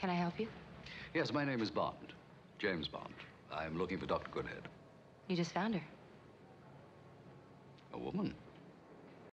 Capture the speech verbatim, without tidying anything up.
Can I help you? Yes, my name is Bond. James Bond. I'm looking for Doctor Goodhead. You just found her. A woman?